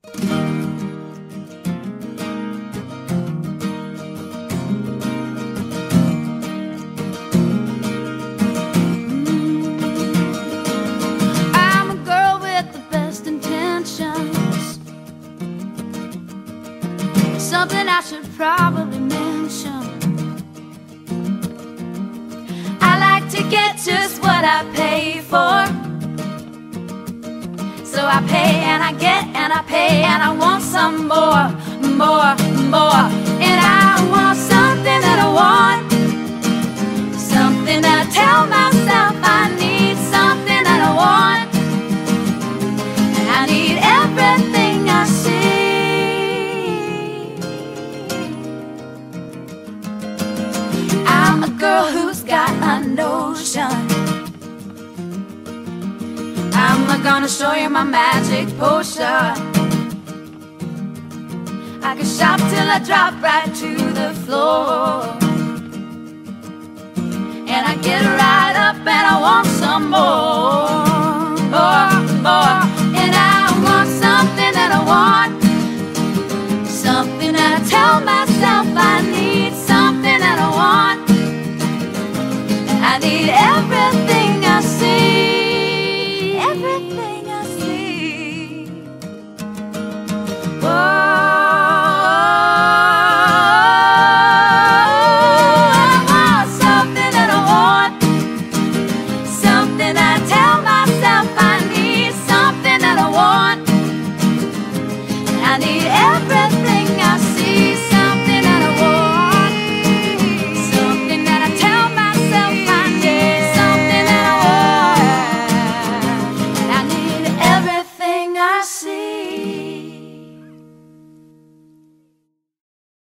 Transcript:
I'm a girl with the best intentions, something I should probably mention. I like to get just what I pay for, so I pay and I get and I pay and I want some more, more, more. And I want something that I want, something that I tell myself I need, something that I want, and I need everything I see. I'm a girl who's got a notion. I'm gonna show you my magic potion. I can shop till I drop right to the floor, and I get right up and